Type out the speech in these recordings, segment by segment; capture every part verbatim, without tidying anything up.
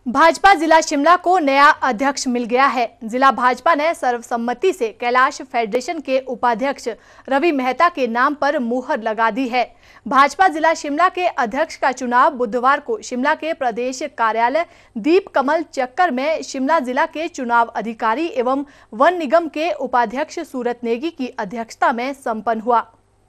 भाजपा जिला शिमला को नया अध्यक्ष मिल गया है। जिला भाजपा ने सर्वसम्मति से कैलाश फेडरेशन के उपाध्यक्ष रवि मेहता के नाम पर मुहर लगा दी है। भाजपा जिला शिमला के अध्यक्ष का चुनाव बुधवार को शिमला के प्रदेश कार्यालय दीप कमल चक्कर में शिमला जिला के चुनाव अधिकारी एवं वन निगम के उपाध्यक्ष सूरत नेगी की अध्यक्षता में संपन्न हुआ।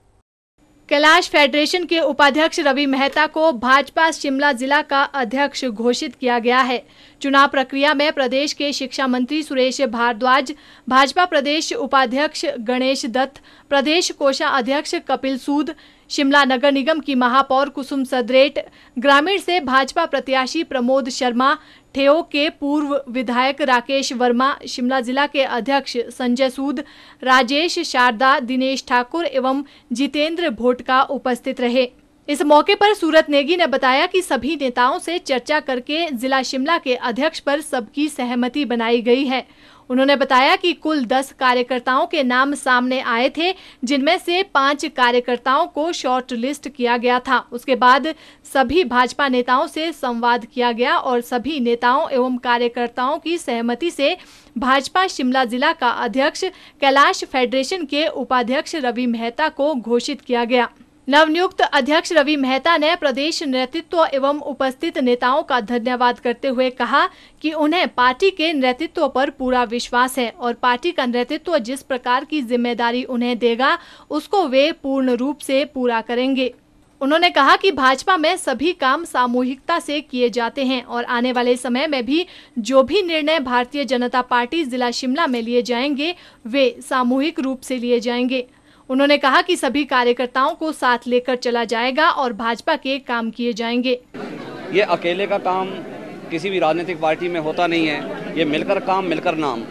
कैलाश फेडरेशन के उपाध्यक्ष रवि मेहता को भाजपा शिमला जिला का अध्यक्ष घोषित किया गया है। चुनाव प्रक्रिया में प्रदेश के शिक्षा मंत्री सुरेश भारद्वाज, भाजपा प्रदेश उपाध्यक्ष गणेश दत्त, प्रदेश कोषाध्यक्ष कपिल सूद, शिमला नगर निगम की महापौर कुसुम सदरेट, ग्रामीण से भाजपा प्रत्याशी प्रमोद शर्मा, ठेओ के पूर्व विधायक राकेश वर्मा, शिमला जिला के अध्यक्ष संजय सूद, राजेश शारदा, दिनेश ठाकुर एवं जितेंद्र भोटका उपस्थित रहे। इस मौके पर सूरत नेगी ने बताया कि सभी नेताओं से चर्चा करके जिला शिमला के अध्यक्ष पर सबकी सहमति बनाई गई है। उन्होंने बताया कि कुल दस कार्यकर्ताओं के नाम सामने आए थे, जिनमें से पांच कार्यकर्ताओं को शॉर्ट लिस्ट किया गया था। उसके बाद सभी भाजपा नेताओं से संवाद किया गया और सभी नेताओं एवं कार्यकर्ताओं की सहमति से भाजपा शिमला जिला का अध्यक्ष कैलाश फेडरेशन के उपाध्यक्ष रवि मेहता को घोषित किया गया। नवनियुक्त अध्यक्ष रवि मेहता ने प्रदेश नेतृत्व एवं उपस्थित नेताओं का धन्यवाद करते हुए कहा कि उन्हें पार्टी के नेतृत्व पर पूरा विश्वास है और पार्टी का नेतृत्व जिस प्रकार की जिम्मेदारी उन्हें देगा उसको वे पूर्ण रूप से पूरा करेंगे। उन्होंने कहा कि भाजपा में सभी काम सामूहिकता से किए जाते हैं और आने वाले समय में भी जो भी निर्णय भारतीय जनता पार्टी जिला शिमला में लिए जाएंगे वे सामूहिक रूप से लिए जाएंगे। उन्होंने कहा कि सभी कार्यकर्ताओं को साथ लेकर चला जाएगा और भाजपा के काम किए जाएंगे। ये अकेले का काम किसी भी राजनीतिक पार्टी में होता नहीं है, ये मिलकर काम मिलकर नाम।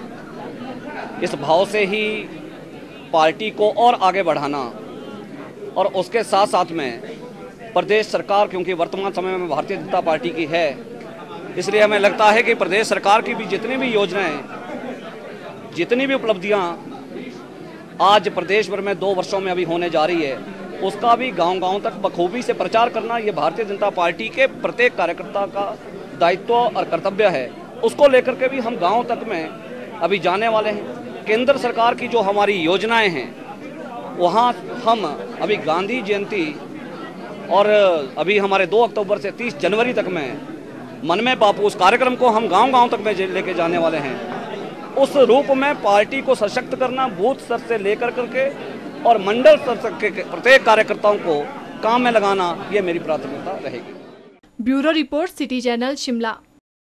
इस भाव से ही पार्टी को और आगे बढ़ाना और उसके साथ साथ में प्रदेश सरकार, क्योंकि वर्तमान समय में भारतीय जनता पार्टी की है, इसलिए हमें लगता है कि प्रदेश सरकार की भी जितनी भी योजनाएं, जितनी भी उपलब्धियां आज प्रदेश भर में दो वर्षों में अभी होने जा रही है, उसका भी गांव-गांव तक बखूबी से प्रचार करना ये भारतीय जनता पार्टी के प्रत्येक कार्यकर्ता का दायित्व और कर्तव्य है। उसको लेकर के भी हम गांव तक में अभी जाने वाले हैं। केंद्र सरकार की जो हमारी योजनाएं हैं, वहाँ हम अभी गांधी जयंती और अभी हमारे दो अक्टूबर से तीस जनवरी तक में मन में बापू उस कार्यक्रम को हम गाँव-गाँव तक में लेके जाने वाले हैं। उस रूप में पार्टी को सशक्त करना, बूथ स्तर से लेकर करके और मंडल स्तर तक के प्रत्येक कार्यकर्ताओं को काम में लगाना, ये मेरी प्राथमिकता रहेगी। Bureau report, city channel Shimla.